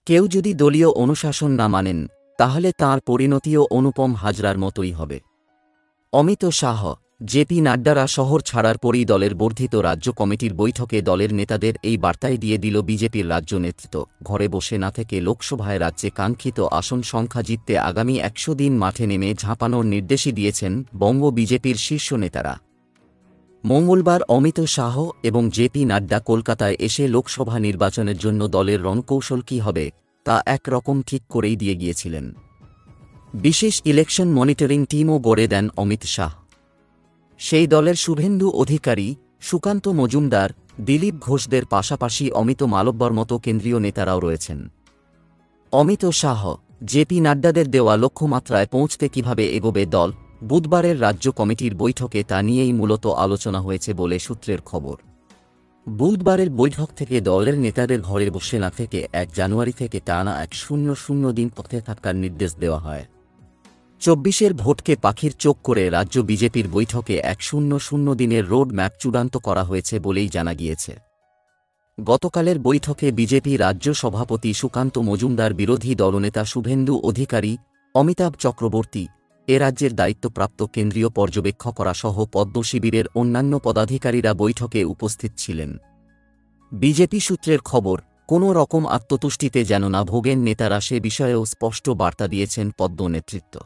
কেউ যদি দলীয় অনুশাসন না মানেন তাহলে তাঁর পরিণতিও অনুপম হাজরার মতোই হবে। অমিত শাহ, জেপি নাড্ডারা শহর ছাড়ার পরই দলের বর্ধিত রাজ্য কমিটির বৈঠকে দলের নেতাদের এই বার্তাই দিয়ে দিল বিজেপির রাজ্য নেতৃত্ব। ঘরে বসে না থেকে লোকসভায় রাজ্যে কাঙ্ক্ষিত আসন সংখ্যা জিততে আগামী ১০০ দিন মাঠে নেমে ঝাঁপানোর নির্দেশই দিয়েছেন বঙ্গ বিজেপির শীর্ষ নেতারা। মঙ্গলবার অমিত শাহ এবং জেপি নাড্ডা কলকাতায় এসে লোকসভা নির্বাচনের জন্য দলের রণকৌশল কী হবে তা একরকম ঠিক করেই দিয়ে গিয়েছিলেন। বিশেষ ইলেকশন মনিটরিং টিমও গড়ে দেন অমিত শাহ। সেই দলের শুভেন্দু অধিকারী, সুকান্ত মজুমদার, দিলীপ ঘোষদের পাশাপাশি অমিত মালব্যর মতো কেন্দ্রীয় নেতারাও রয়েছেন। অমিত শাহ, জেপি নাড্ডাদের দেওয়া লক্ষ্যমাত্রায় পৌঁছতে কিভাবে এগোবে দল, বুধবারের রাজ্য কমিটির বৈঠকে তা নিয়েই মূলত আলোচনা হয়েছে বলে সূত্রের খবর। বুধবারের বৈঠক থেকে দলের নেতাদের ঘরে বসে না থেকে ১ জানুয়ারি থেকে টানা ১০০ দিন পথে থাকার নির্দেশ দেওয়া হয়। ২৪-এর ভোটকে পাখির চোখ করে রাজ্য বিজেপির বৈঠকে ১০০ দিনের রোড ম্যাপ চূড়ান্ত করা হয়েছে বলেই জানা গিয়েছে। গতকালের বৈঠকে বিজেপি রাজ্য সভাপতি সুকান্ত মজুমদার, বিরোধী দলনেতা শুভেন্দু অধিকারী, অমিতাভ চক্রবর্তী, এ রাজ্যের দায়িত্বপ্রাপ্ত কেন্দ্রীয় পর্যবেক্ষকরা সহ পদ্ম শিবিরের অন্যান্য পদাধিকারীরা বৈঠকে উপস্থিত ছিলেন। বিজেপি সূত্রের খবর, কোনো রকম আত্মতুষ্টিতে যেন না ভোগেন নেতারা সে বিষয়েও স্পষ্ট বার্তা দিয়েছেন পদ্ম নেতৃত্ব।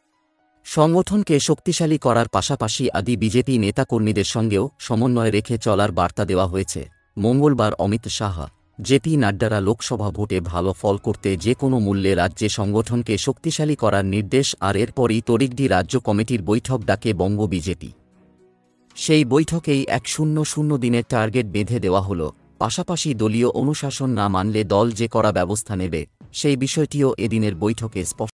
সংগঠনকে শক্তিশালী করার পাশাপাশি আদি বিজেপি নেতাকর্মীদের সঙ্গেও সমন্বয় রেখে চলার বার্তা দেওয়া হয়েছে। মঙ্গলবার অমিত শাহ, জেপি নাড্ডারা লোকসভা ভোটে ভালো ফল করতে যে কোনো মূল্যে রাজ্যে সংগঠনকে শক্তিশালী করার নির্দেশ, আর এরপরই তড়িঘড়ি রাজ্য কমিটির বৈঠক ডাকে বঙ্গ বিজেপি। সেই বৈঠকেই ১০০ দিনের টার্গেট বেঁধে দেওয়া হল। পাশাপাশি দলীয় অনুশাসন না মানলে দল যে কড়া ব্যবস্থা নেবে সেই বিষয়টিও এদিনের বৈঠকে স্পষ্ট